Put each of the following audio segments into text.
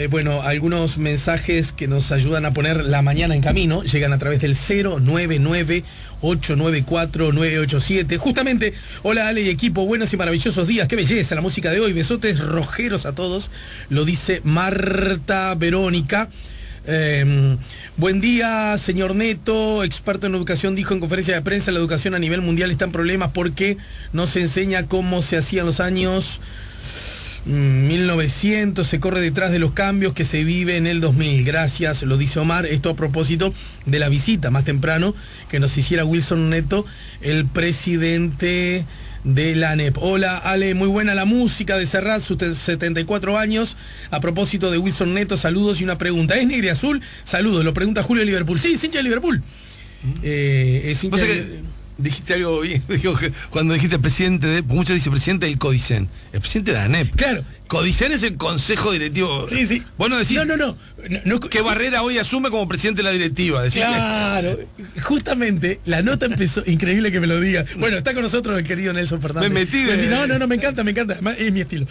Bueno, algunos mensajes que nos ayudan a poner la mañana en camino llegan a través del 099-894-987. Justamente, hola Ale y equipo, buenos y maravillosos días, qué belleza la música de hoy, besotes rojeros a todos, lo dice Marta Verónica. Buen día, señor Neto, experto en educación, dijo en conferencia de prensa, la educación a nivel mundial está en problemas porque no se enseña cómo se hacía en los años 1900, se corre detrás de los cambios que se vive en el 2000. Gracias, lo dice Omar. Esto a propósito de la visita más temprano que nos hiciera Wilson Neto, el presidente de la ANEP. Hola Ale, muy buena la música de Serrat, sus 74 años. A propósito de Wilson Neto, saludos y una pregunta. ¿Es negro y azul? Saludos, lo pregunta Julio de Liverpool. Sí, es hincha de Liverpool. Es hincha Dijiste algo bien, cuando dijiste presidente de, muchos dicen presidente del Codicen, el presidente de la ANEP. Claro. Codicen es el consejo directivo. Sí, sí. Vos no decís no, que Barrera hoy asume como presidente de la directiva. Claro, justamente la nota empezó, increíble que me lo diga. Bueno, está con nosotros el querido Nelson Fernández. Me metí No, me encanta, además es mi estilo.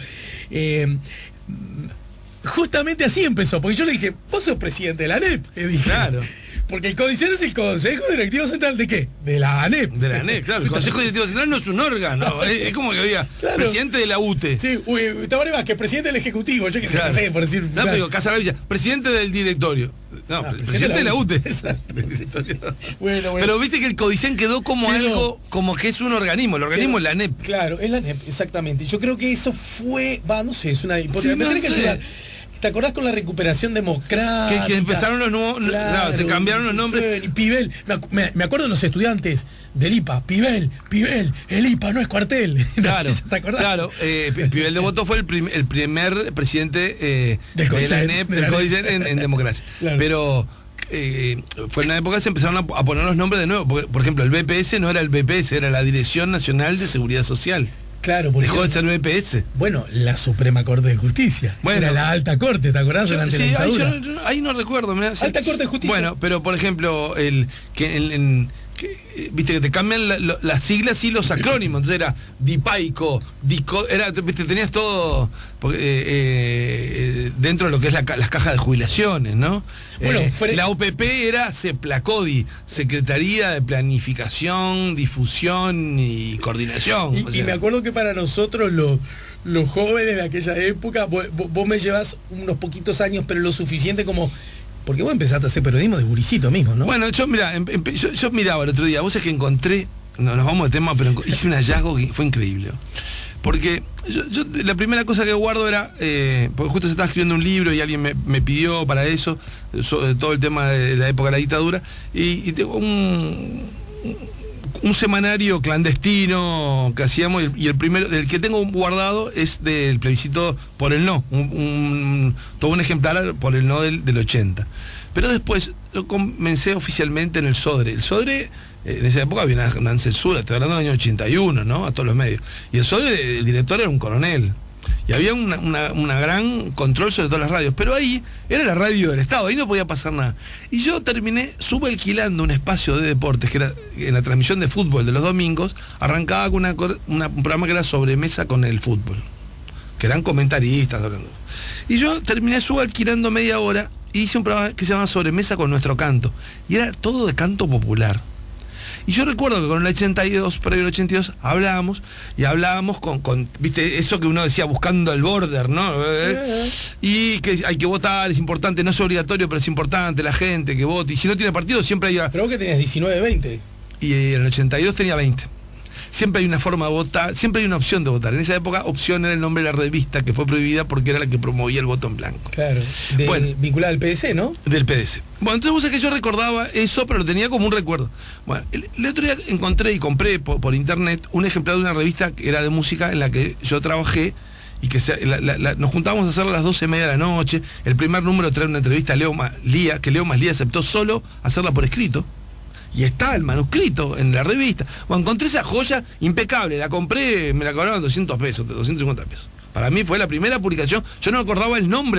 Justamente así empezó, porque yo le dije, vos sos presidente de la ANEP, le dije. Claro. Porque el Codicen es el Consejo Directivo Central ¿de qué? De la ANEP. De la ANEP, claro. El Consejo Directivo Central no es un órgano. Es como que había presidente de la UTE. Sí, Tabaré Vázquez, presidente del Ejecutivo. Yo qué sé, claro. por decir. No, pero Casaravilla, presidente del directorio. No, presidente de la UTE. Bueno. Pero viste que el Codicen quedó como algo, como que es un organismo. El organismo es la ANEP. Claro, es la ANEP, exactamente. Yo creo que eso fue, no sé, es una hipótesis. Sí, me tenés que ayudar. ¿Te acordás con la recuperación democrática? Que empezaron los nuevos, claro, se cambiaron los nombres. Y Pibel, me acuerdo de los estudiantes del IPA, Pibel, el IPA no es cuartel. Claro, ¿te acordás? Claro, Pibel de Voto fue el primer presidente del de la ANEP, del Codicen en democracia. Claro. Pero fue en una época que se empezaron a poner los nombres de nuevo. Por ejemplo, el BPS no era el BPS, era la Dirección Nacional de Seguridad Social. Claro, porque dejó de ser BPS. Bueno, la Suprema Corte de Justicia. Bueno, era la Alta Corte, ¿te acordás? Durante la dictadura. Ahí no recuerdo. Mirá, Alta Corte de Justicia. Bueno, pero por ejemplo, viste que te cambian las siglas y los acrónimos. Entonces era DIPAICO, viste, tenías todo dentro de lo que es las cajas de jubilaciones, ¿no? Bueno, la OPP era CEPLACODI, Secretaría de Planificación, Difusión y Coordinación. Y me acuerdo que para nosotros los jóvenes de aquella época, vos me llevas unos poquitos años, pero lo suficiente como... Porque vos empezaste a hacer periodismo de gurisito mismo, ¿no? Bueno, yo miraba el otro día, vos es que encontré, no nos vamos de tema, pero hice un hallazgo que fue increíble. Porque yo la primera cosa que guardo era, porque justo se estaba escribiendo un libro y alguien me pidió para eso, sobre todo el tema de la época de la dictadura, y tengo un semanario clandestino que hacíamos, y el primero, del que tengo guardado es del plebiscito por el no, todo un ejemplar por el no del 80. Pero después yo comencé oficialmente en el Sodre. El Sodre, en esa época había una censura, estoy hablando del año 81, ¿no? A todos los medios. Y el Sodre, el director era un coronel. Y había una gran control sobre todas las radios, pero ahí era la radio del Estado, ahí no podía pasar nada. Y yo terminé subalquilando un espacio de deportes, que era en la transmisión de fútbol de los domingos, arrancaba con un programa que era Sobremesa con el fútbol, que eran comentaristas hablando. Y yo terminé subalquilando media hora y hice un programa que se llama Sobremesa con Nuestro Canto, y era todo de canto popular. Y yo recuerdo que con el 82, previo al 82, hablábamos con viste, eso que uno decía buscando el border, ¿no? Y que hay que votar, es importante, no es obligatorio, pero es importante la gente que vote. Y si no tiene partido, siempre hay... Pero vos que tenías 19, 20. Y en el 82 tenía 20. Siempre hay una forma de votar, siempre hay una opción de votar. En esa época, opción era el nombre de la revista, que fue prohibida porque era la que promovía el voto en blanco. Claro, vinculada al PDC, ¿no? Del PDC. Bueno, entonces vos sabés que yo recordaba eso, pero lo tenía como un recuerdo. Bueno, el otro día encontré y compré por internet un ejemplar de una revista que era de música en la que yo trabajé, y que nos juntábamos a hacerla a las 12:30 de la noche. El primer número trae una entrevista a Leo Maslía, que Leo Maslía aceptó solo hacerla por escrito. Y está el manuscrito en la revista. Bueno, encontré esa joya impecable, la compré, me la cobraron 200 pesos, 250 pesos. Para mí fue la primera publicación, yo no recordaba el nombre,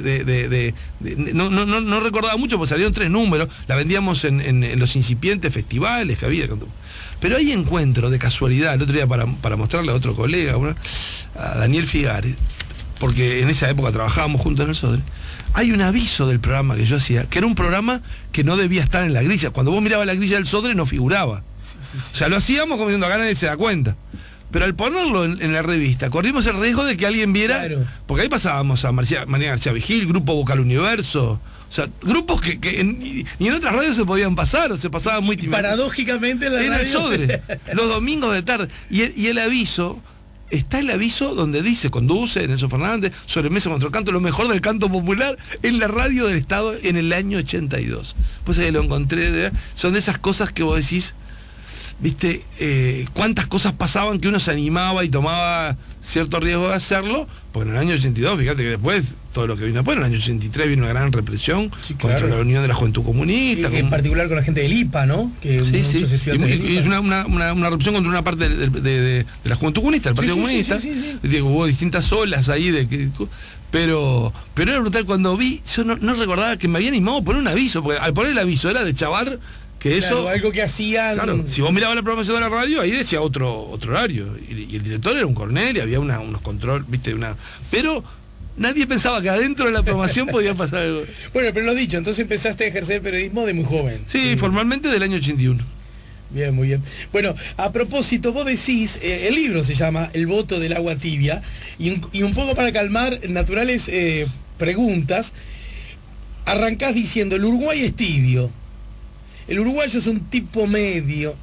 no recordaba mucho, porque salieron 3 números, la vendíamos en los incipientes festivales que había. Pero ahí encuentro, de casualidad, el otro día para mostrarle a otro colega, a Daniel Figares, porque en esa época trabajábamos juntos en el Sodre, hay un aviso del programa que yo hacía, que era un programa que no debía estar en la grilla. Cuando vos mirabas la grilla del Sodre no figuraba. O sea, lo hacíamos como diciendo, acá nadie se da cuenta. Pero al ponerlo en la revista, corrimos el riesgo de que alguien viera, claro. Porque ahí pasábamos a María García Vigil, Grupo Vocal Universo, o sea, grupos que ni en otras radios se podían pasar, o se pasaban muy tímidos. Paradójicamente en la radio. El Sodre, los domingos de tarde. Y el aviso, está el aviso donde dice, conduce Nelson Fernández, sobremesa contra el canto, lo mejor del canto popular en la radio del Estado en el año 82. Pues ahí lo encontré, son de esas cosas que vos decís, viste, cuántas cosas pasaban que uno se animaba y tomaba cierto riesgo de hacerlo, porque en el año 82, fíjate que después, todo lo que vino después, en el año 83 vino una gran represión, sí, claro, contra la Unión de la Juventud Comunista. En particular con la gente del IPA, ¿no? Que sí, muchos estudiantes del IPA. Y es una represión contra una parte de la Juventud Comunista, del Partido Comunista. Sí. Hubo distintas olas ahí pero era brutal. Cuando vi, yo no recordaba que me había animado a poner un aviso, porque al poner el aviso era de chavar que claro, eso, algo que hacían. Claro, si vos mirabas la programación de la radio, ahí decía otro horario. Y el director era un coronel y había unos controles, viste, pero nadie pensaba que adentro de la programación podía pasar algo. Bueno, pero lo dicho, entonces empezaste a ejercer periodismo de muy joven. Sí, formalmente del año 81. Bien, muy bien. Bueno, a propósito, vos decís, el libro se llama El voto del agua tibia, y un poco para calmar naturales preguntas, arrancás diciendo, el Uruguay es tibio. El uruguayo es un tipo medio,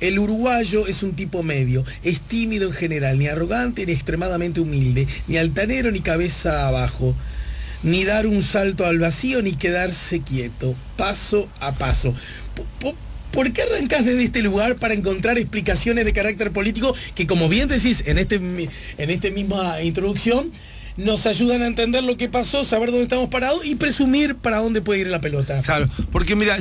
es tímido en general, ni arrogante ni extremadamente humilde, ni altanero ni cabeza abajo, ni dar un salto al vacío ni quedarse quieto, paso a paso. ¿Por qué arrancás desde este lugar para encontrar explicaciones de carácter político que, como bien decís en esta misma introducción, nos ayudan a entender lo que pasó, saber dónde estamos parados y presumir para dónde puede ir la pelota? Claro, porque mira,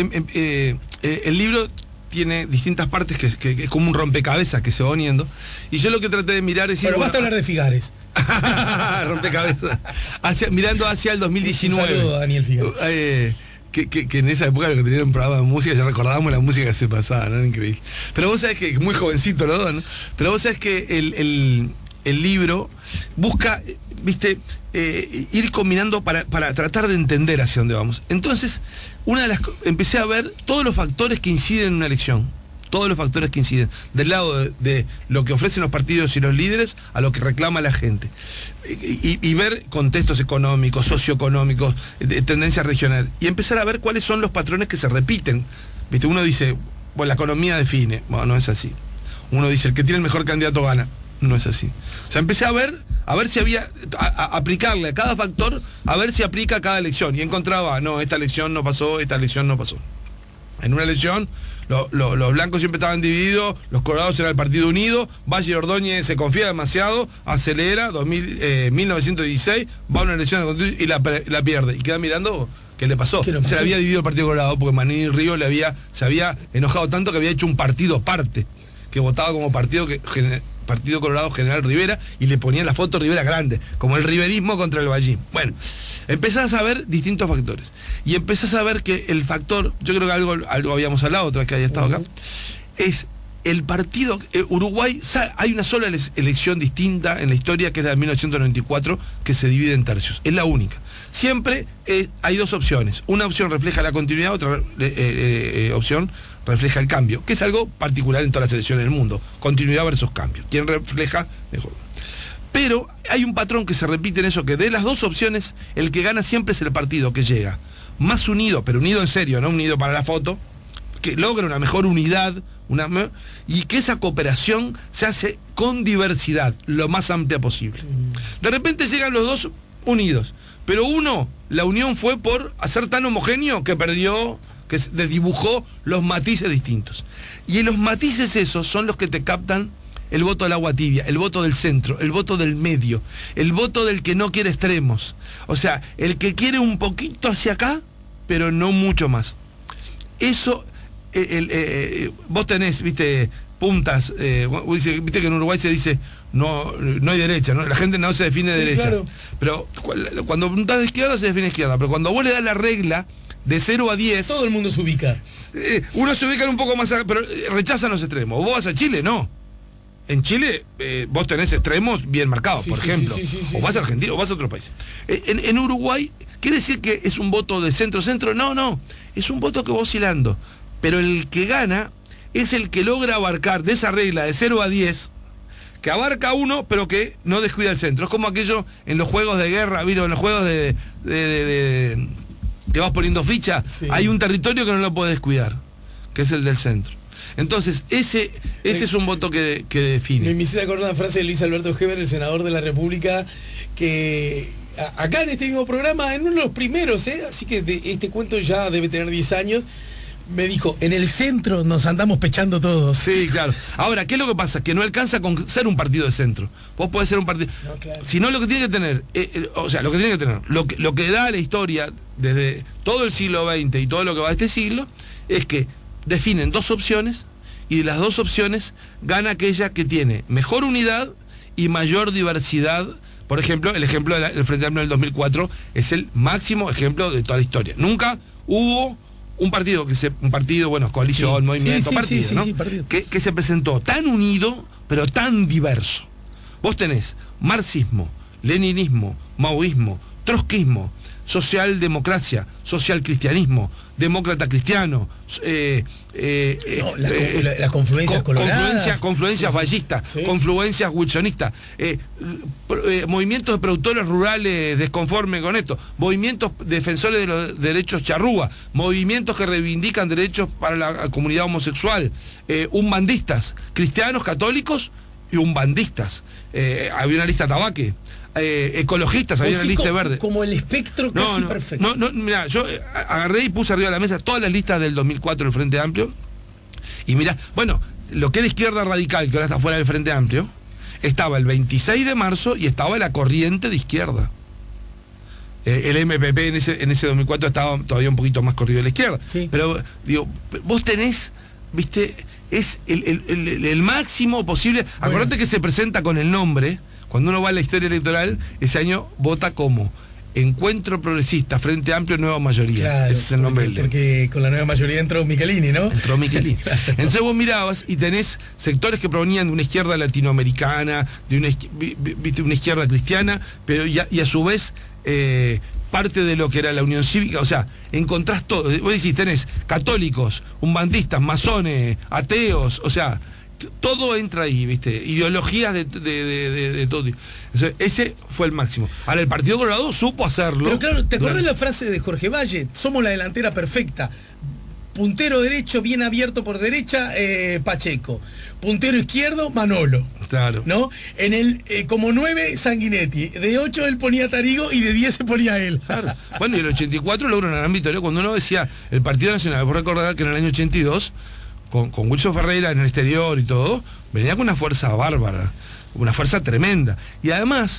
el libro tiene distintas partes que es como un rompecabezas que se va uniendo, y yo lo que traté de mirar es... Pero basta hablar de Figares. Rompecabezas. Mirando hacia el 2019. Un saludo a Daniel Figares. Que en esa época lo que tenía un programa de música, ya recordábamos la música que se pasaba, ¿no? Era increíble. Pero vos sabés que, muy jovencito los dos, ¿no? Pero vos sabés que el libro busca, viste, ir combinando para tratar de entender hacia dónde vamos. Entonces, empecé a ver todos los factores que inciden en una elección. Todos los factores que inciden, del lado de lo que ofrecen los partidos y los líderes a lo que reclama la gente. Y ver contextos económicos, socioeconómicos, tendencias regionales. Y empezar a ver cuáles son los patrones que se repiten. ¿Viste? Uno dice, bueno, la economía define. Bueno, no es así. Uno dice, el que tiene el mejor candidato gana. No es así. O sea, empecé a ver si había, aplicarle a cada factor, a ver si aplica a cada elección. Y encontraba, no, esta elección no pasó, esta elección no pasó. En una elección, los blancos siempre estaban divididos, los colorados eran el Partido Unido, Valle Ordóñez se confía demasiado, acelera, 1916, va a una elección de constitución y la pierde. Y queda mirando qué le pasó. Se le había dividido el Partido Colorado porque Manini Río se había enojado tanto que había hecho un partido aparte, que votaba como Partido Colorado General Rivera, y le ponían la foto Rivera grande, como el riverismo contra el vallismo. Bueno, empezás a ver distintos factores. Y empezás a ver que el factor, yo creo que algo habíamos hablado otra vez que haya estado acá, es el partido, Uruguay, hay una sola elección distinta en la historia, que es la de 1994, que se divide en tercios. Es la única. Siempre hay dos opciones. Una opción refleja la continuidad, otra opción refleja el cambio, que es algo particular en todas las elecciones del mundo. Continuidad versus cambio. ¿Quién refleja mejor? Pero hay un patrón que se repite en eso, que de las dos opciones, el que gana siempre es el partido que llega más unido, pero unido en serio, no unido para la foto, que logra una mejor unidad, y que esa cooperación se hace con diversidad, lo más amplia posible. De repente llegan los dos unidos, pero la unión fue por hacer tan homogéneo que perdió, que desdibujó los matices distintos. Y en los matices esos son los que te captan el voto del agua tibia, el voto del centro, el voto del medio, el voto del que no quiere extremos. O sea, el que quiere un poquito hacia acá, pero no mucho más. Eso, vos tenés, viste, puntas, viste que en Uruguay se dice, no hay derecha, ¿no? La gente no se define de derecha. Claro. Pero cuando apuntás de izquierda se define izquierda, pero cuando vos le das la regla de 0 a 10... Todo el mundo se ubica. Uno se ubica un poco más, pero rechazan los extremos. Vos vas a Chile, no. en Chile vos tenés extremos bien marcados, por ejemplo. O vas a Argentina o vas a otro país. En Uruguay, ¿quiere decir que es un voto de centro-centro? No. Es un voto que va oscilando. Pero el que gana es el que logra abarcar de esa regla de 0 a 10, que abarca uno, pero que no descuida el centro. Es como aquello en los juegos de guerra, ¿viste? En los juegos de que vas poniendo ficha, hay un territorio que no lo puedes descuidar, que es el del centro. Entonces, ese es un voto que define. Me hiciste acordar una frase de Luis Alberto Heber, el senador de la República, que acá en este mismo programa, en uno de los primeros, así que este cuento ya debe tener 10 años, me dijo, en el centro nos andamos pechando todos. Sí, claro. Ahora, ¿qué es lo que pasa? Que no alcanza con ser un partido de centro. Vos podés ser un partido... No, claro. Sino lo que tiene que tener, lo que da la historia desde todo el siglo XX y todo lo que va a este siglo, es que definen dos opciones, y de las dos opciones gana aquella que tiene mejor unidad y mayor diversidad. Por ejemplo, el ejemplo del Frente Amplio del 2004 es el máximo ejemplo de toda la historia. Nunca hubo un partido, coalición, movimiento, partido, ¿no? Partido. Que se presentó tan unido, pero tan diverso. Vos tenés marxismo, leninismo, maoísmo, trotskismo, socialdemocracia, socialcristianismo, demócrata cristiano, las confluencias coloradas, confluencias vallistas, confluencias wilsonistas, movimientos de productores rurales desconformes con esto, movimientos defensores de los derechos charrúa, movimientos que reivindican derechos para la comunidad homosexual, umbandistas, cristianos católicos y umbandistas. Había una lista tabaque. Ecologistas, había una lista verde. Como el espectro casi perfecto. Mirá, yo agarré y puse arriba de la mesa todas las listas del 2004 del Frente Amplio. Y mirá, bueno, lo que era izquierda radical, que ahora está fuera del Frente Amplio, estaba el 26 de marzo y estaba la corriente de izquierda. El MPP en ese 2004 estaba todavía un poquito más corrido de la izquierda. Sí. Pero, digo, vos tenés, viste, es el máximo posible. Acordate que se presenta con el nombre. Cuando uno va a la historia electoral, ese año vota como Encuentro Progresista, Frente Amplio, Nueva Mayoría. Claro, ese es el nombre. Porque con la Nueva Mayoría entró Michelini, ¿no? Entró Michelini. Claro. Entonces vos mirabas y tenés sectores que provenían de una izquierda latinoamericana, de una izquierda cristiana, pero y a su vez parte de lo que era la Unión Cívica. O sea, encontrás todo. Vos decís, tenés católicos, umbandistas, masones, ateos, o sea... Todo entra ahí, ¿viste? Ideologías de todo. Entonces, ese fue el máximo. Ahora, el Partido Colorado supo hacerlo. Pero claro, ¿te acordás la frase de Jorge Valle? Somos la delantera perfecta. Puntero derecho, bien abierto por derecha, Pacheco. Puntero izquierdo, Manolo. Claro. ¿No? En el como 9, Sanguinetti. De 8 él ponía Tarigo y de 10 se ponía él. Claro. Bueno, y el 84 logró una gran victoria. Cuando uno decía el Partido Nacional, vos recordar que en el año 82... Con Wilson Ferreira en el exterior y todo, venía con una fuerza bárbara, una fuerza tremenda. Y además,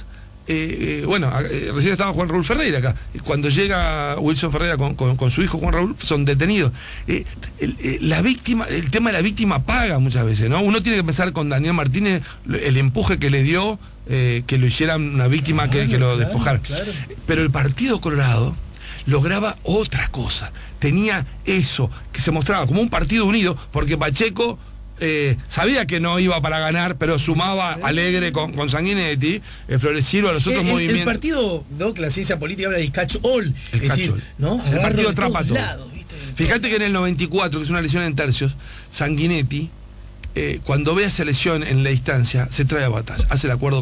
recién estaba Juan Raúl Ferreira acá. Cuando llega Wilson Ferreira con su hijo Juan Raúl, son detenidos. La víctima, el tema de la víctima paga muchas veces, ¿no? Uno tiene que pensar con Daniel Martínez el empuje que le dio, que lo hicieran una víctima, que lo despojaran. Claro. Pero el Partido Colorado lograba otra cosa. Tenía eso, que se mostraba como un partido unido, porque Pacheco sabía que no iba para ganar, pero sumaba alegre con Sanguinetti, Florecido a los otros movimientos. El partido, ¿no? Que la ciencia política habla del catch-all. El catch-all. ¿No? El partido atrapa todo. Lados, fíjate que en el 94, que es una elección en tercios, Sanguinetti, cuando ve a esa elección en la distancia, se trae a batalla, hace el acuerdo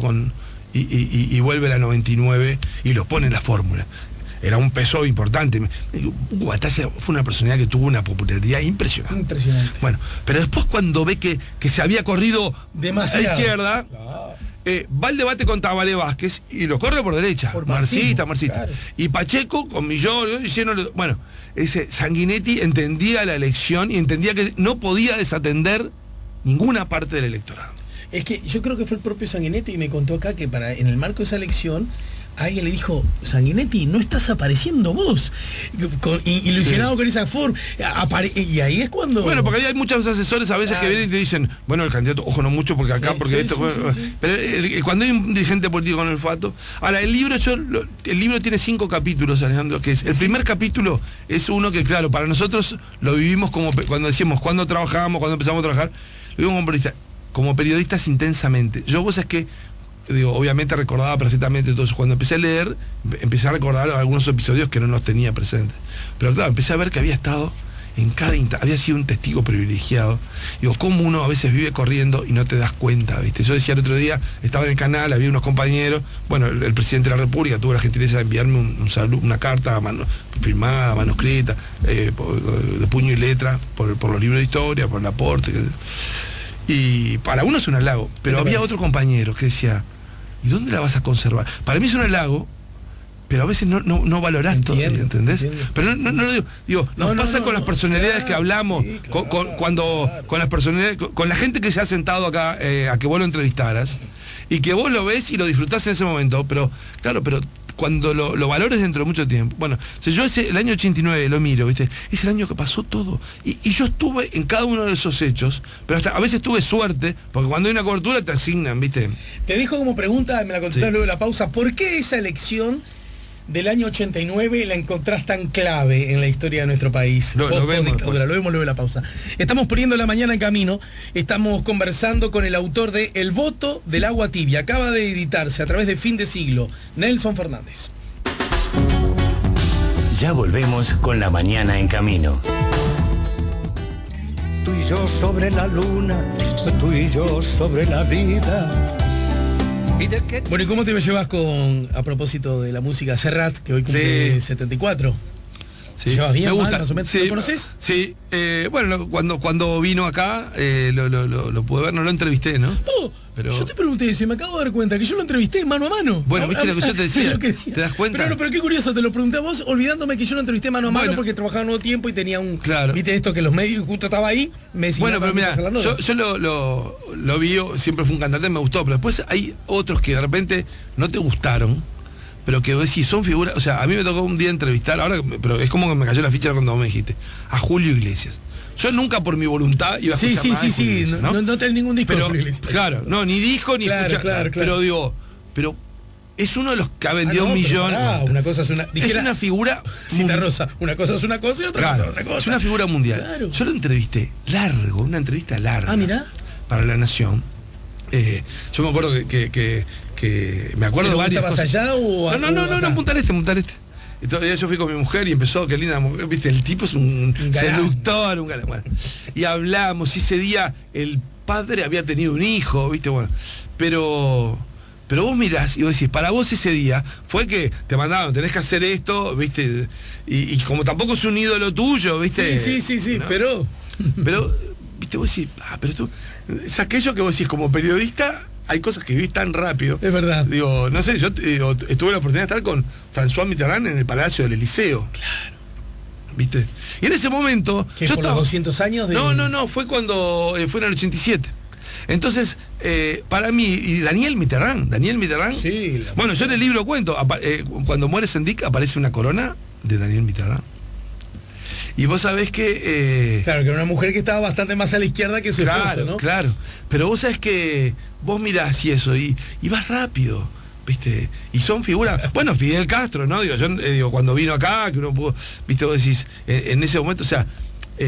y vuelve a la 99 y los pone en la fórmula. Era un peso importante. Hugo Batalla fue una personalidad que tuvo una popularidad impresionante. Impresionante. Bueno, pero después cuando ve que se había corrido demasiado a la izquierda, va al debate con Tabaré Vázquez y lo corre por derecha. Por marxista. Claro. Y Pacheco con Millón, diciéndole, bueno, ese Sanguinetti entendía la elección y entendía que no podía desatender ninguna parte del electorado. Es que yo creo que fue el propio Sanguinetti y me contó acá que en el marco de esa elección alguien le dijo, Sanguinetti, no estás apareciendo vos, ilusionado con esa forma, y ahí es cuando... Bueno, porque ahí hay muchos asesores a veces que vienen y te dicen, bueno, el candidato, ojo, no mucho, porque acá, pero cuando hay un dirigente político con el olfato... Ahora, el libro tiene 5 capítulos, Alejandro, que es, el primer capítulo es uno que, claro, para nosotros lo vivimos como, cuando decimos, cuando trabajamos, cuando empezamos a trabajar, lo vivimos como periodista. como periodistas intensamente. Vos sabés que, digo, obviamente recordaba perfectamente todo eso. Cuando empecé a leer, empecé a recordar algunos episodios que no los tenía presentes. Pero claro, empecé a ver que había estado en había sido un testigo privilegiado. Digo, cómo uno a veces vive corriendo y no te das cuenta, ¿viste? Yo decía el otro día, estaba en el canal, había unos compañeros, bueno, el presidente de la República tuvo la gentileza de enviarme un saludo, una carta firmada, manuscrita, de puño y letra, por los libros de historia, por el aporte. Y para uno es un halago, pero había otro compañero que decía, ¿y dónde la vas a conservar? Para mí es un halago, pero a veces no valorás todo, ¿entendés? Entiendo. Pero no lo digo, nos pasa con las personalidades que hablamos, sí, claro, con las personalidades, con la gente que se ha sentado acá a que vos lo entrevistaras, y que vos lo ves y lo disfrutás en ese momento, pero claro, pero cuando lo valores dentro de mucho tiempo. Bueno, si yo el año 89 lo miro, ¿viste? Es el año que pasó todo. Y yo estuve en cada uno de esos hechos, pero hasta a veces tuve suerte, porque cuando hay una cobertura te asignan, ¿viste? Te dejo como pregunta, me la contestás luego de la pausa, ¿por qué esa elección del año 89 la encontrás tan clave en la historia de nuestro país? Lo vemos luego de la pausa. Estamos poniendo la mañana en camino, estamos conversando con el autor de El voto del agua tibia, acaba de editarse a través de Fin de Siglo, Nelson Fernández. Ya volvemos con la mañana en camino. Tú y yo sobre la luna, tú y yo sobre la vida. Bueno, ¿y cómo te llevas a propósito de la música, Serrat, que hoy cumple 74? Sí. ¿Te llevas bien? Me gusta. Más o menos? Sí, ¿Lo conoces? Sí. Bueno, cuando vino acá, lo pude ver, no lo entrevisté, ¿no? Pero yo te pregunté eso y me acabo de dar cuenta que yo lo entrevisté mano a mano. Bueno, viste lo que yo te decía. ¿Te das cuenta? Pero qué curioso, te lo pregunté a vos, olvidándome que yo lo entrevisté mano a mano porque trabajaba en Nuevo Tiempo y tenía un... Claro. Viste esto, que los medios, justo estaba ahí, me decían... Bueno, pero mira, yo lo vi, siempre fue un cantante, me gustó, pero después hay otros que de repente no te gustaron, pero que vos decís, son figuras... O sea, a mí me tocó un día entrevistar, ahora, pero es como que me cayó la ficha cuando vos me dijiste, a Julio Iglesias. Yo nunca por mi voluntad iba a escuchar nada de Julio Iglesias, no tenés ningún disco pero, de Julio Iglesias. Claro, no, ni disco ni escuchar. Claro. Pero digo, es uno de los que ha vendido un millón. Una cosa es una... es una figura... Cita Rosa, una cosa es una cosa y otra cosa es otra cosa. Es una figura mundial. Claro. Yo lo entrevisté una entrevista larga. Ah, mirá. Para La Nación. Yo me acuerdo que me acuerdo de varias cosas. ¿Estabas allá o...? No, Punta del Este. Entonces yo fui con mi mujer y empezó, qué linda mujer, viste, el tipo es un seductor, un galán. Bueno, y hablamos, y ese día el padre había tenido un hijo, viste, bueno, pero vos mirás y vos decís, para vos ese día fue que te mandaron, tenés que hacer esto, viste, y como tampoco es un ídolo tuyo, viste. Sí, ¿no? pero viste, vos decís, pero tú, es aquello que vos decís como periodista. Hay cosas que vivís tan rápido. Es verdad. Digo, no sé, yo estuve la oportunidad de estar con François Mitterrand en el Palacio del Eliseo. Claro. ¿Viste? Y en ese momento... ¿Qué, por los 200 años de...? No, fue cuando... fue en el 87. Entonces, para mí, y Daniel Mitterrand... Sí. Bueno, yo en el libro cuento, cuando muere Sendik aparece una corona de Daniel Mitterrand. Y vos sabés que... claro, que era una mujer que estaba bastante más a la izquierda que su esposo, ¿no? Claro, pero vos sabés que vos mirás y eso, y vas rápido, ¿viste? Y son figuras... Bueno, Fidel Castro, ¿no? Digo, cuando vino acá, que uno pudo... ¿Viste? Vos decís, en ese momento, o sea...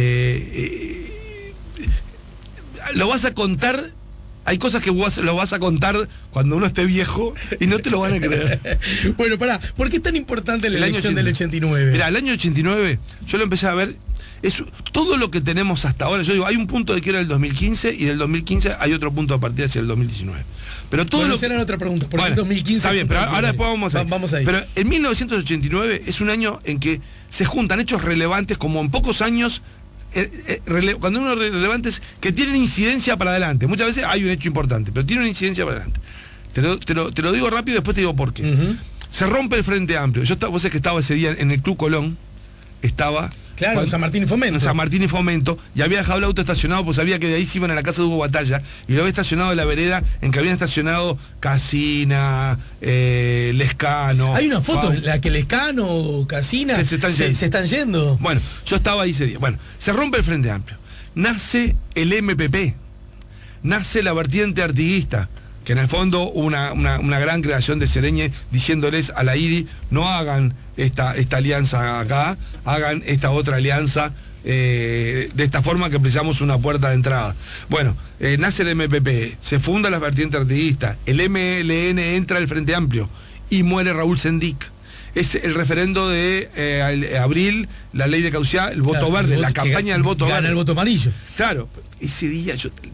lo vas a contar... Hay cosas que vos lo vas a contar cuando uno esté viejo y no te lo van a creer. Bueno, pará, ¿por qué es tan importante la elección del 89? Mirá, el año 89, yo lo empecé a ver, es todo lo que tenemos hasta ahora. Yo digo, hay un punto de que era el 2015 y del 2015 hay otro punto de partida hacia el 2019. Pero todo esa era otra pregunta, ¿por qué el 2015? Está bien, pero ahora después vamos a ir. Pero en 1989 es un año en que se juntan hechos relevantes como en pocos años. Cuando uno es relevantes que tienen incidencia para adelante. Muchas veces hay un hecho importante, pero tiene una incidencia para adelante. Te lo digo rápido y después te digo por qué. Se rompe el Frente Amplio. Vos sabés que estaba ese día en el Club Colón. Claro, en San Martín y Fomento. En San Martín y Fomento, y había dejado el auto estacionado, pues sabía que de ahí se iban a la casa de Hugo Batalla, y lo había estacionado en la vereda en que habían estacionado Casina, Lescano. Hay una foto en la que Lescano, Casina se están yendo. Bueno, yo estaba ahí ese día. Bueno, se rompe el Frente Amplio. Nace el MPP, nace la vertiente artiguista, que en el fondo una gran creación de Sereñe diciéndoles a la IDI, no hagan esta alianza acá, hagan esta otra alianza de esta forma que precisamos una puerta de entrada. Bueno, nace el MPP, se funda la vertiente artiguista, el MLN entra al Frente Amplio y muere Raúl Sendic. Es el referendo de abril, la ley de caducidad, el voto verde, la campaña del voto verde. Gana el voto amarillo. Claro, ese día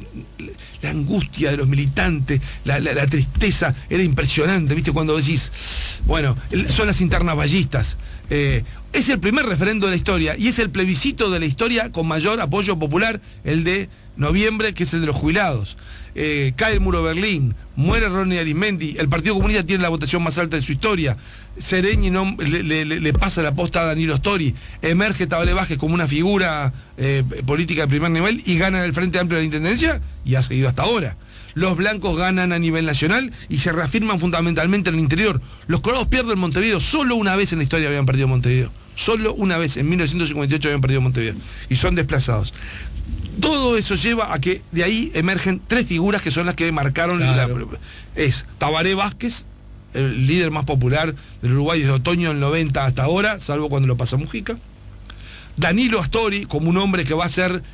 la angustia de los militantes, la tristeza, era impresionante, ¿viste? Cuando decís, bueno, son las internas vallistas. Es el primer referendo de la historia y es el plebiscito de la historia con mayor apoyo popular, el de noviembre, que es el de los jubilados. Cae el muro de Berlín, muere Ronnie Arismendi, el Partido Comunista tiene la votación más alta de su historia, Sereñi le pasa la posta a Danilo Stori, emerge Tabaré Vázquez como una figura política de primer nivel y gana el Frente Amplio de la Intendencia y ha seguido hasta ahora. Los blancos ganan a nivel nacional y se reafirman fundamentalmente en el interior. Los colorados pierden Montevideo, solo una vez en la historia habían perdido Montevideo, solo una vez, en 1958 habían perdido Montevideo y son desplazados. Todo eso lleva a que de ahí emergen tres figuras que son las que marcaron es Tabaré Vázquez, el líder más popular del Uruguay desde otoño del 90 hasta ahora, salvo cuando lo pasa Mujica. Danilo Astori, como un hombre que va a ser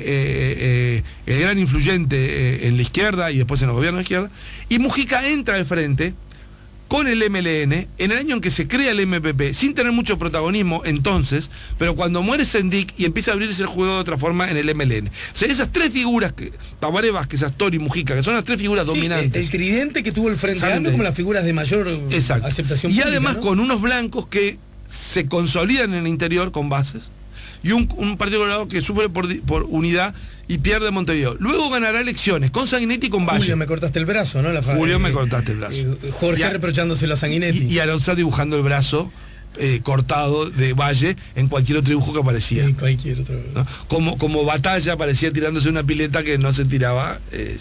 el gran influyente en la izquierda y después en el gobierno de izquierda. Y Mujica entra al frente con el MLN en el año en que se crea el MPP, sin tener mucho protagonismo entonces, pero cuando muere Sendic y empieza a abrirse el juego de otra forma en el MLN. O sea, esas tres figuras, Tabaré Vázquez, Astori y Mujica, que son las tres figuras dominantes. El tridente que tuvo el Frente Amplio como las figuras de mayor aceptación y pública, además, ¿no? con unos blancos que se consolidan en el interior con bases, y un Partido Colorado que sufre por unidad y pierde Montevideo. Luego ganará elecciones con Sanguinetti y con Valle. Julio, me cortaste el brazo, ¿no? Julio, me cortaste el brazo. Jorge reprochándoselo a Sanguinetti. Y Arauzá dibujando el brazo cortado de Valle en cualquier otro dibujo que aparecía. Sí, cualquier otro. ¿No? Como Batalla aparecía tirándose una pileta que no se tiraba,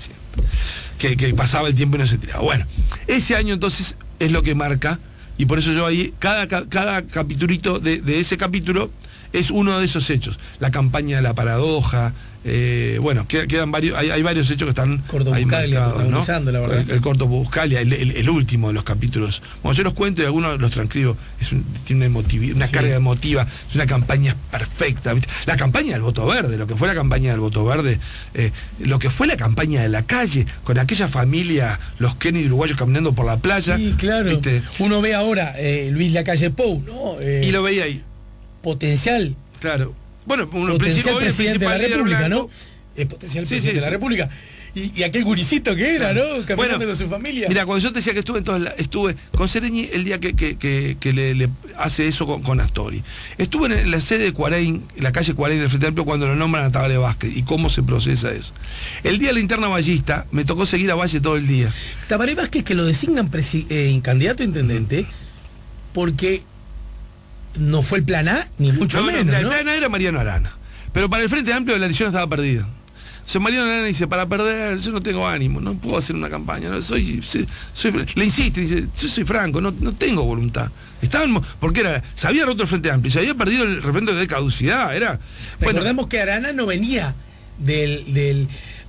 que pasaba el tiempo y no se tiraba. Bueno, ese año entonces es lo que marca, y por eso yo ahí, cada capitulito de ese capítulo es uno de esos hechos. La campaña de la paradoja, bueno, quedan varios, hay varios hechos que están Corto Buscalia protagonizando, ¿no? La verdad. El Corto Buscalia, el último de los capítulos. Bueno, yo los cuento y algunos los transcribo. Tiene una carga emotiva, es una campaña perfecta, ¿viste? La campaña del voto verde, lo que fue la campaña del voto verde, lo que fue la campaña de la calle, con aquella familia, los Kennedy uruguayos caminando por la playa. Sí, claro. ¿Viste? Uno ve ahora Luis Lacalle Pou, ¿no? Y lo veía ahí. Potencial. Claro. Bueno, potencial presidente de la República, ¿no? Potencial presidente de la República. Y aquel guricito que era, ¿no? Caminando con su familia. Mira, cuando yo te decía que estuve con Sereñi el día que le hace eso con Astori. Estuve en la sede de Cuarein, en la calle Cuarein del Frente Amplio, cuando lo nombran a Tabaré Vázquez y cómo se procesa eso. El día de la interna vallista me tocó seguir a Valle todo el día. Tabaré Vázquez, que lo designan candidato a intendente porque no fue el plan A, ni mucho menos, ¿no? El plan A era Mariano Arana. Pero para el Frente Amplio la elección estaba perdida. Entonces Mariano Arana dice, para perder, yo no tengo ánimo, no puedo hacer una campaña. No, le insiste, dice, yo soy franco, no tengo voluntad. Porque se había roto el Frente Amplio, se había perdido el referendo de caducidad. Recordemos que Arana no venía de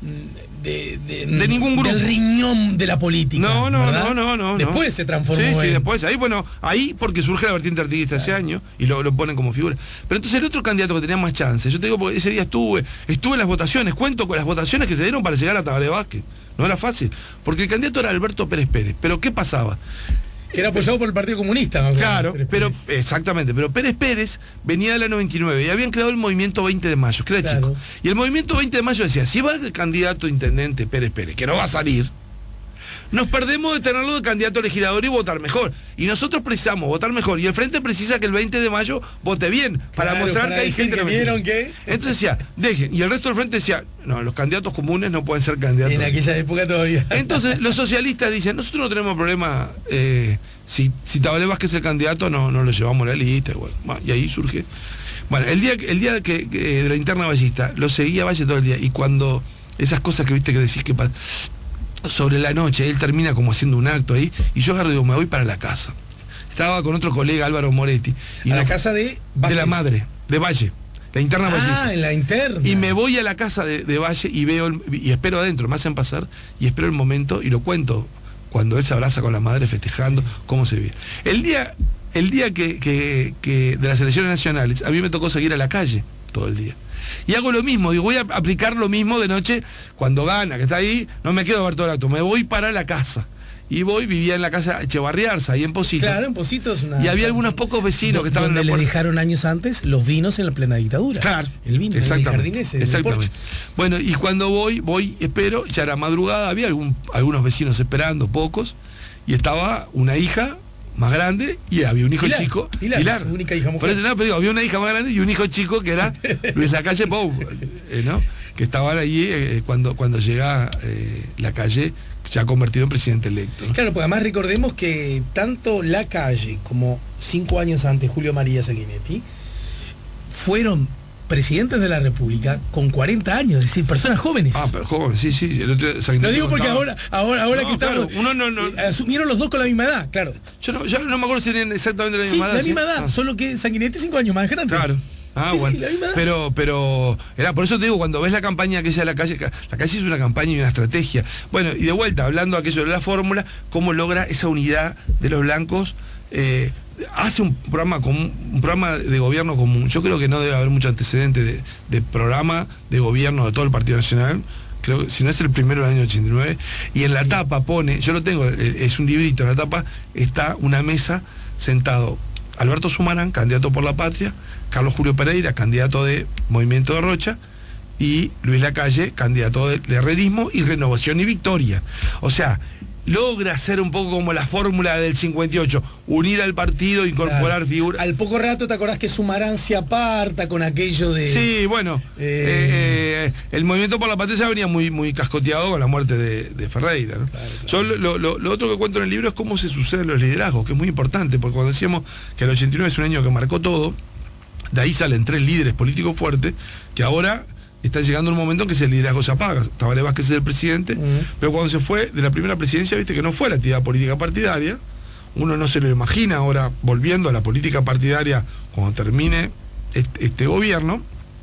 ningún grupo, del riñón de la política. No. Después se transformó. Sí, después. Ahí porque surge la vertiente artiguista ese año y lo ponen como figura. Pero entonces el otro candidato que tenía más chance, yo te digo porque ese día estuve en las votaciones, cuento con las votaciones que se dieron para llegar a Tabaré Vázquez. No era fácil, porque el candidato era Alberto Pérez Pérez. Pero ¿qué pasaba? Que era apoyado por el Partido Comunista. Claro, exactamente, pero Pérez Pérez venía de la 99 y habían creado el Movimiento 20 de Mayo, que era chico. Y el Movimiento 20 de Mayo decía, si va el candidato a intendente Pérez Pérez, que no va a salir, nos perdemos de tenerlo de candidato a legislador y votar mejor. Y nosotros precisamos votar mejor. Y el Frente precisa que el 20 de mayo vote bien, para mostrar que hay gente que... Entonces decía, dejen. Y el resto del Frente decía, no, los candidatos comunes no pueden ser candidatos. En aquella época todavía. Entonces los socialistas dicen, nosotros no tenemos problema, si Tabaré Vázquez es el candidato, no lo llevamos a la lista. Y ahí surge. Bueno, el día de la interna vallista, lo seguía Valle todo el día. Y cuando esas cosas que viste que decís que sobre la noche, él termina como haciendo un acto ahí, y yo agarro y digo, me voy para la casa. Estaba con otro colega, Álvaro Moretti. Y la casa de la madre, de Valle, la interna vallista. En la interna. Y me voy a la casa de Valle y veo, y espero adentro, me hacen pasar, y espero el momento, y lo cuento, cuando él se abraza con la madre festejando, cómo se ve. El día que de las elecciones nacionales, a mí me tocó seguir a la calle todo el día. Y hago lo mismo, digo, voy a aplicar lo mismo de noche, cuando gana, que está ahí, no me quedo a ver todo el acto, me voy para la casa. Y vivía en la casa Echevarriarza, ahí en Pocito. Claro, en Pocito es una... Y había algunos pocos vecinos que estaban donde en la le puerta. dejaron años antes los vinos en la plena dictadura. Claro, el vino, exactamente, el jardín ese, exactamente. Bueno, y cuando voy, espero, ya era madrugada, había algunos vecinos esperando, pocos, y estaba una hija más grande y había un hijo chico. Pilar, su única hija mujer. Por eso, no, pero digo, había una hija más grande y un hijo chico que era Luis Lacalle Pou, ¿no? Que estaban allí cuando llega Lacalle, ya convertido en presidente electo, ¿no? Claro, pues además recordemos que tanto Lacalle como 5 años antes Julio María Sanguinetti fueron presidentes de la República con 40 años, es decir, personas jóvenes. Ah, pero jóvenes, sí. Lo digo porque ahora no, que estamos... Claro, asumieron los dos con la misma edad, claro. Yo no me acuerdo si tenían exactamente la misma edad. Sí, la misma edad, solo que Sanguinetti 5 años más grande. Claro. Sí, bueno. la misma edad. Pero era por eso te digo, cuando ves la campaña aquella de la calle es una campaña y una estrategia. Bueno, y de vuelta, hablando aquello de la fórmula, cómo logra esa unidad de los blancos, hace un programa común, un programa de gobierno común. Yo creo que no debe haber mucho antecedente de programa de gobierno de todo el Partido Nacional. Creo que si no es el primero del año 89. Y en la tapa pone, yo lo tengo, es un librito, en la tapa está una mesa sentado Alberto Sumarán, candidato por la Patria, Carlos Julio Pereira, candidato de Movimiento de Rocha, y Luis Lacalle, candidato de Herrerismo y Renovación y Victoria. O sea, logra hacer un poco como la fórmula del 58, unir al partido, incorporar figuras. Al poco rato te acordás que Sumarán se aparta con aquello de... Sí, bueno, el Movimiento por la Patria ya venía muy cascoteado con la muerte de Ferreira, ¿no? Claro. Yo lo otro que cuento en el libro es cómo se suceden los liderazgos, que es muy importante, porque cuando decíamos que el 89 es un año que marcó todo, de ahí salen 3 líderes políticos fuertes, que ahora está llegando un momento en que ese liderazgo se apaga. Tabaré Vázquez es el presidente, pero cuando se fue de la primera presidencia, viste que no fue la actividad política partidaria. Uno no se lo imagina ahora volviendo a la política partidaria cuando termine este gobierno.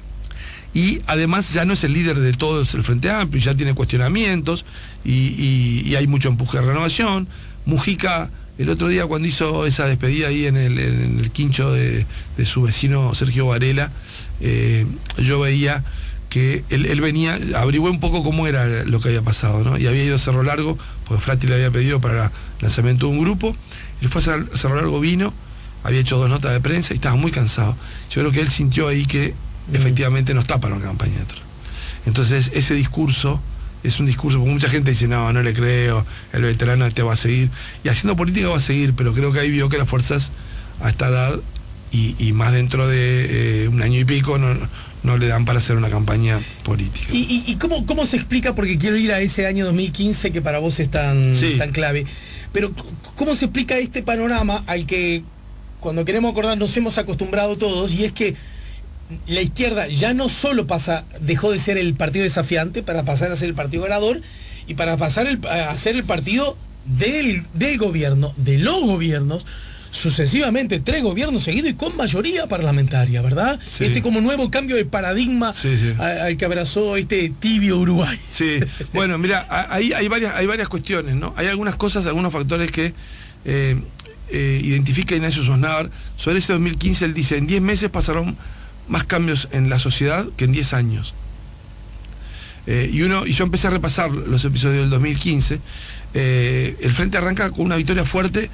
Y además ya no es el líder de todos el Frente Amplio, ya tiene cuestionamientos y hay mucho empuje de renovación. Mujica, el otro día cuando hizo esa despedida ahí en el quincho de su vecino Sergio Varela, yo veía que él venía, averigué un poco cómo era lo que había pasado, ¿no? Y había ido a Cerro Largo, porque Frati le había pedido para el lanzamiento de un grupo, él fue a Cerro Largo, vino, había hecho 2 notas de prensa y estaba muy cansado. Yo creo que él sintió ahí que efectivamente no está para una campaña de otro. Entonces ese discurso es un discurso, porque mucha gente dice, no le creo, el veterano va a seguir, y haciendo política va a seguir, pero creo que ahí vio que las fuerzas a esta edad y más dentro de un año y pico no le dan para hacer una campaña política. ¿Y cómo se explica? Porque quiero ir a ese año 2015 que para vos es tan clave. Pero ¿cómo se explica este panorama al que cuando queremos acordar nos hemos acostumbrado todos? Y es que la izquierda ya no solo dejó de ser el partido desafiante para pasar a ser el partido ganador y para pasar a ser el partido del gobierno, de los gobiernos, sucesivamente 3 gobiernos seguidos y con mayoría parlamentaria, ¿verdad? Sí. Como nuevo cambio de paradigma al que abrazó este tibio Uruguay. Sí, bueno, mira, ahí hay varias cuestiones, ¿no? Hay algunas cosas, algunos factores que identifica Ignacio Sosnávar. Sobre ese 2015 él dice, en 10 meses pasaron más cambios en la sociedad que en 10 años. Y yo empecé a repasar los episodios del 2015. El Frente arranca con una victoria fuerte.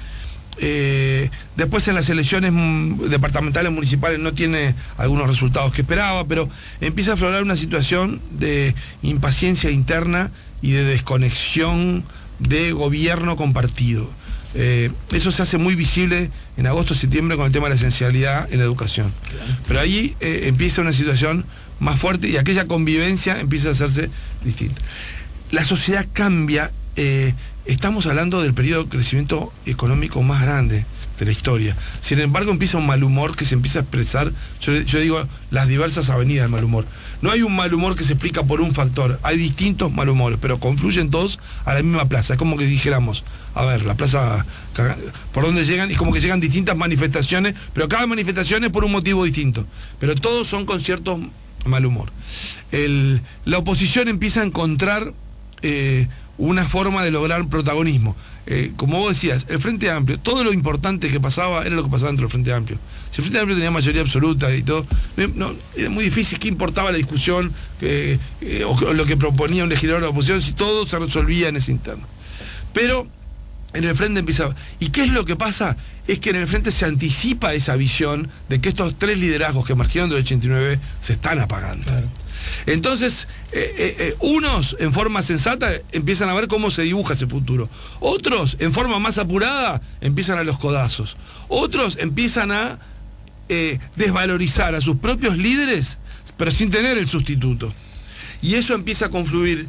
Después en las elecciones departamentales municipales no tiene algunos resultados que esperaba, pero empieza a aflorar una situación de impaciencia interna y de desconexión de gobierno con partido. Eso se hace muy visible en agosto-septiembre con el tema de la esencialidad en la educación. Pero ahí empieza una situación más fuerte y aquella convivencia empieza a hacerse distinta. La sociedad cambia. Estamos hablando del periodo de crecimiento económico más grande de la historia. Sin embargo, empieza un mal humor que se empieza a expresar, yo digo, las diversas avenidas del mal humor. No hay un mal humor que se explica por un factor, hay distintos mal humores, pero confluyen todos a la misma plaza. Es como que dijéramos, a ver, la plaza, por donde llegan, es como que llegan distintas manifestaciones, pero cada manifestación es por un motivo distinto. Pero todos son con cierto mal humor. La oposición empieza a encontrar una forma de lograr protagonismo. Como vos decías, el Frente Amplio, todo lo importante que pasaba era lo que pasaba dentro del Frente Amplio. Si el Frente Amplio tenía mayoría absoluta y todo, no, era muy difícil. ¿Qué importaba la discusión o lo que proponía un legislador de la oposición si todo se resolvía en ese interno? Pero en el Frente empieza... ¿Y qué es lo que pasa? Es que en el Frente se anticipa esa visión de que estos tres liderazgos que emergieron del 89 se están apagando. Claro. Entonces, unos en forma sensata empiezan a ver cómo se dibuja ese futuro. Otros, en forma más apurada, empiezan a los codazos. Otros empiezan a desvalorizar a sus propios líderes, pero sin tener el sustituto. Y eso empieza a confluir.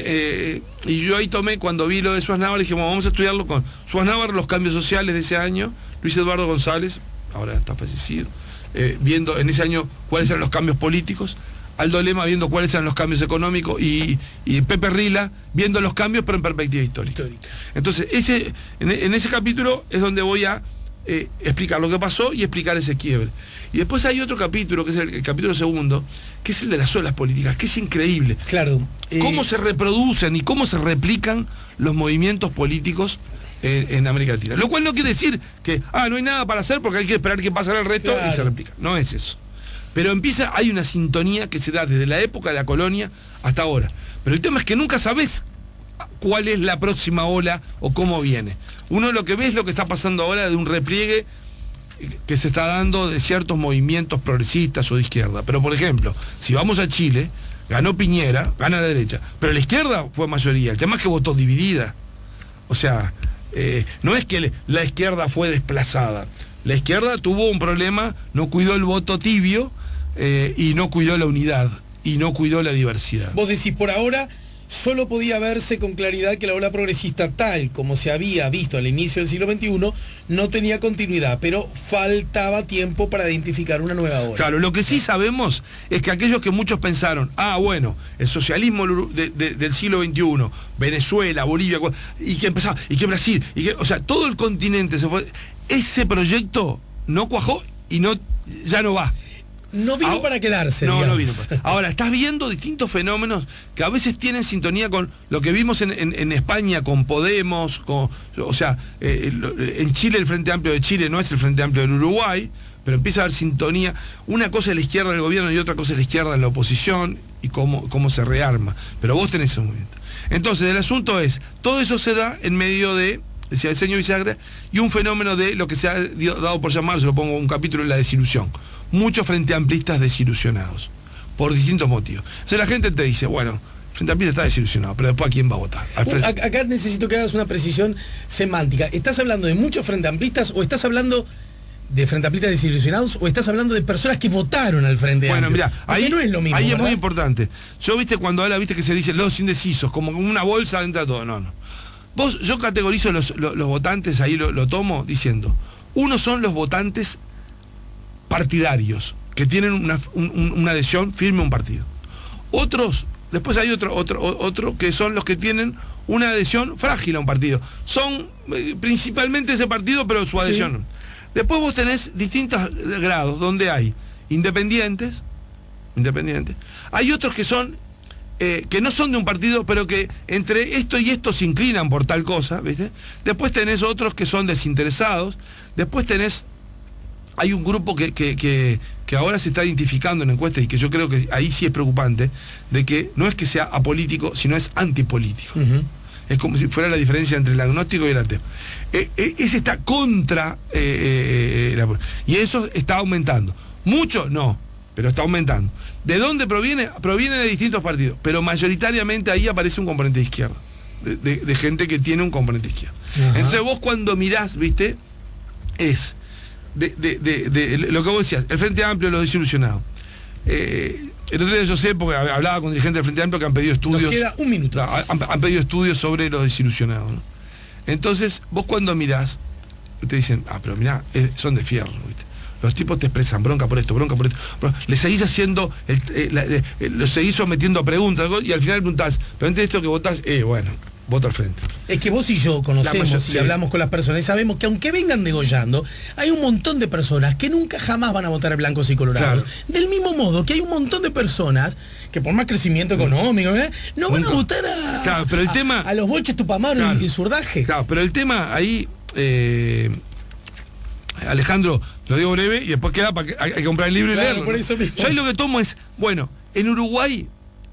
Y yo ahí tomé, cuando vi lo de Schwarzenegger, dije, bueno, vamos a estudiarlo con Schwarzenegger, los cambios sociales de ese año, Luis Eduardo González, ahora está fallecido, viendo en ese año cuáles eran los cambios políticos, Aldo Lema viendo cuáles eran los cambios económicos y Pepe Rila viendo los cambios pero en perspectiva histórica. Entonces, en ese capítulo es donde voy a explicar lo que pasó y explicar ese quiebre. Y después hay otro capítulo, que es el capítulo segundo, que es el de las olas políticas, que es increíble. Claro. Cómo se reproducen y cómo se replican los movimientos políticos en América Latina. Lo cual no quiere decir que no hay nada para hacer porque hay que esperar que pase el resto, claro, y se replica. No es eso. Pero hay una sintonía que se da desde la época de la colonia hasta ahora. Pero el tema es que nunca sabés cuál es la próxima ola o cómo viene. Uno lo que ve es lo que está pasando ahora de un repliegue que se está dando de ciertos movimientos progresistas o de izquierda. Pero, por ejemplo, si vamos a Chile, ganó Piñera, gana la derecha, pero la izquierda fue mayoría. El tema es que votó dividida. O sea, no es que la izquierda fue desplazada. La izquierda tuvo un problema, no cuidó el voto tibio y no cuidó la unidad y no cuidó la diversidad. Vos decís, por ahora solo podía verse con claridad que la ola progresista tal como se había visto al inicio del siglo XXI no tenía continuidad, pero faltaba tiempo para identificar una nueva ola. Claro, lo que sí sabemos es que aquellos que muchos pensaron, bueno, el socialismo del siglo XXI, Venezuela, Bolivia, y que empezaba, y que Brasil, o sea, todo el continente se fue, ese proyecto no cuajó y ya no va. No vino para quedarse. No vino. Ahora, estás viendo distintos fenómenos que a veces tienen sintonía con lo que vimos en España, con Podemos, en Chile el Frente Amplio de Chile no es el Frente Amplio del Uruguay, pero empieza a haber sintonía. Una cosa es la izquierda del gobierno y otra cosa es la izquierda en la oposición y cómo se rearma. Pero vos tenés ese movimiento. Entonces, el asunto es, todo eso se da en medio de, decía el señor Bisagra, y un fenómeno de lo que se ha dado por llamar, se lo pongo un capítulo, en la desilusión. Muchos frente amplistas desilusionados, por distintos motivos. O sea, la gente te dice, bueno, Frente Amplista está desilusionado, pero después ¿a quién va a votar? Acá necesito que hagas una precisión semántica. ¿Estás hablando de muchos frente amplistas o estás hablando de frente amplistas desilusionados o estás hablando de personas que votaron al Frente Amplio? Bueno, mirá, ahí no es lo mismo, ahí ¿verdad? Es muy importante. Yo, cuando habla, que se dice los indecisos, como una bolsa dentro de todo. No. Yo categorizo los votantes, ahí lo tomo diciendo, unos son los votantes partidarios, que tienen una adhesión firme a un partido. Otros, después hay otro que son los que tienen una adhesión frágil a un partido. Son principalmente ese partido, pero su adhesión. Sí. Después vos tenés distintos grados, donde hay independientes. Hay otros que son que no son de un partido, pero que entre esto y esto se inclinan por tal cosa, ¿viste? Después tenés otros que son desinteresados. Después hay un grupo que ahora se está identificando en encuestas y que yo creo que ahí sí es preocupante, de que no es que sea apolítico, sino es antipolítico. Es como si fuera la diferencia entre el agnóstico y el ateo. Ese está contra y eso está aumentando. Mucho no, pero está aumentando. ¿De dónde proviene? Proviene de distintos partidos, pero mayoritariamente ahí aparece un componente de izquierda, de gente que tiene un componente de izquierda. Entonces vos cuando mirás, ¿viste? Es de lo que vos decías, el Frente Amplio, los desilusionados. El otro día yo sé, porque hablaba con dirigentes del Frente Amplio que han pedido estudios. Nos queda un minuto. Han pedido estudios sobre los desilusionados, ¿no? Entonces, vos cuando mirás, te dicen, pero mirá, son de fierro, ¿viste? Los tipos te expresan bronca por esto. Le seguís haciendo, lo seguís sometiendo a preguntas, y al final preguntás, pero entre esto que votás, bueno, voto al frente. Es que vos y yo conocemos y hablamos con las personas y sabemos que aunque vengan degollando, hay un montón de personas que nunca jamás van a votar a blancos y colorados. Claro. Del mismo modo que hay un montón de personas que por más crecimiento económico, no van a votar pero el tema, a los bolches Tupamaro y Surdaje. Claro, pero el tema ahí, Alejandro, lo digo breve y después queda para que hay que comprar el libro y leerlo. Por eso mismo. Yo ahí lo que tomo es, bueno, en Uruguay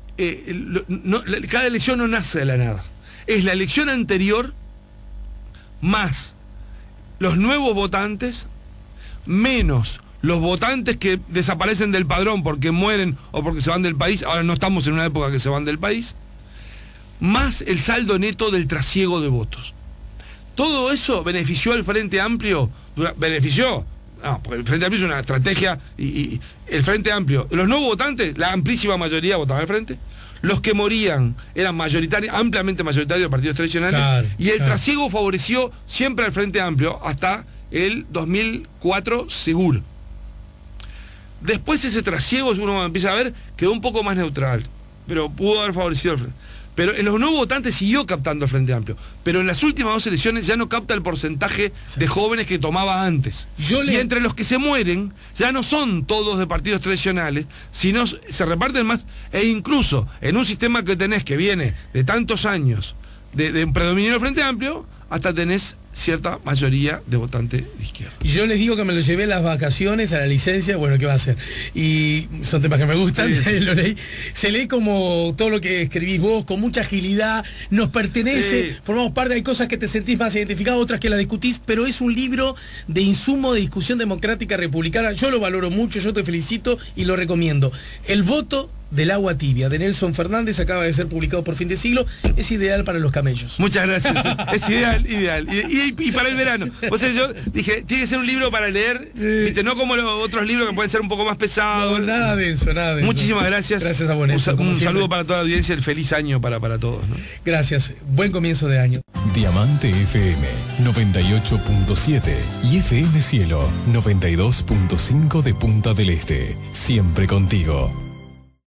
cada elección no nace de la nada. Es la elección anterior más los nuevos votantes menos los votantes que desaparecen del padrón porque mueren o porque se van del país. Ahora no estamos en una época que se van del país. Más el saldo neto del trasiego de votos. Todo eso benefició al Frente Amplio. Benefició. No, porque el Frente Amplio es una estrategia y el Frente Amplio, los nuevos votantes, la amplísima mayoría votaban al Frente. Los que morían eran ampliamente mayoritarios de partidos tradicionales, y el trasiego favoreció siempre al Frente Amplio hasta el 2004 seguro. Después ese trasiego, uno empieza a ver, quedó un poco más neutral, pero pudo haber favorecido al Frente. Pero en los nuevos votantes siguió captando el Frente Amplio. Pero en las últimas 2 elecciones ya no capta el porcentaje de jóvenes que tomaba antes. Y entre los que se mueren, ya no son todos de partidos tradicionales, sino se reparten más. E incluso en un sistema que tenés que viene de tantos años de un predominio del Frente Amplio, hasta tenés cierta mayoría de votantes de izquierda. Y yo les digo que me lo llevé a las vacaciones, a la licencia, bueno, ¿qué va a hacer? Y son temas que me gustan, lo leí. Se lee como todo lo que escribís vos, con mucha agilidad, nos pertenece, formamos parte, hay cosas que te sentís más identificado, otras que las discutís, pero es un libro de insumo de discusión democrática republicana. Yo lo valoro mucho, yo te felicito y lo recomiendo. El voto del agua tibia, de Nelson Fernández, acaba de ser publicado por Fin de Siglo, es ideal para los camellos. Muchas gracias, es ideal. Y para el verano. O sea, yo dije, tiene que ser un libro para leer, ¿viste? No como los otros libros que pueden ser un poco más pesados. No, nada de eso. Muchísimas gracias. Gracias a vos, Nelson, un saludo para toda la audiencia, el feliz año para todos, ¿no? Gracias, buen comienzo de año. Diamante FM 98.7 y FM Cielo 92.5 de Punta del Este. Siempre contigo.